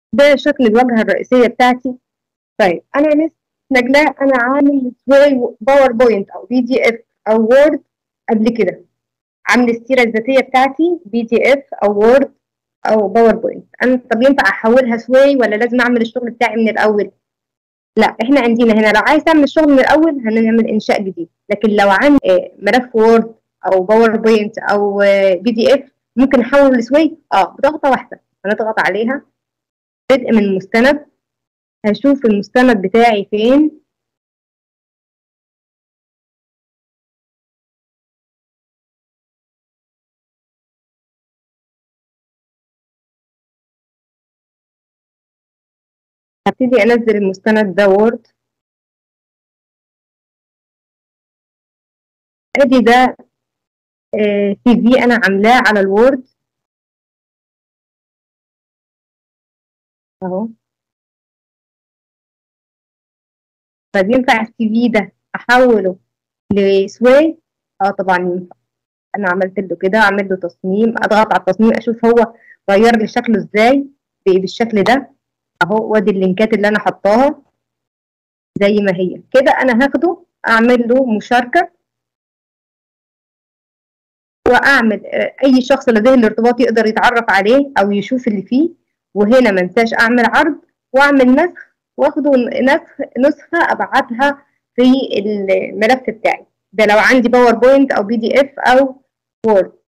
ده شكل الواجهة الرئيسية بتاعتي. طيب أنا مس نجلاء، أنا عامل سواي باوربوينت أو PDF أو وورد قبل كده، عامل السيرة الذاتية بتاعتي PDF أو وورد أو باوربوينت. أنا طب ينفع أحولها سواي ولا لازم أعمل الشغل بتاعي من الأول؟ لا، إحنا عندنا هنا لو عايز تعمل الشغل من الأول هنعمل إنشاء جديد، لكن لو عندي ملف وورد أو باوربوينت أو PDF ممكن أحول لسواي بضغطة واحدة. هنضغط عليها بدء من المستند، هشوف المستند بتاعي فين. هبتدي انزل المستند ده وورد. ادي ده CV انا عاملاه على الوورد اهو. طب ينفع CV ده احوله لسوي؟ اه طبعا ينفع. انا عملت له كده، اعمل له تصميم، اضغط على التصميم اشوف هو غير لي شكله ازاي بالشكل ده اهو. وادي اللينكات اللي انا حطاها زي ما هي كده. انا هاخده اعمل له مشاركه، واعمل اي شخص لديه الارتباط يقدر يتعرف عليه او يشوف اللي فيه. وهنا ما انساش اعمل عرض واعمل نسخ، واخده نسخه ابعتها في الملف بتاعي ده لو عندي باوربوينت او PDF او وورد.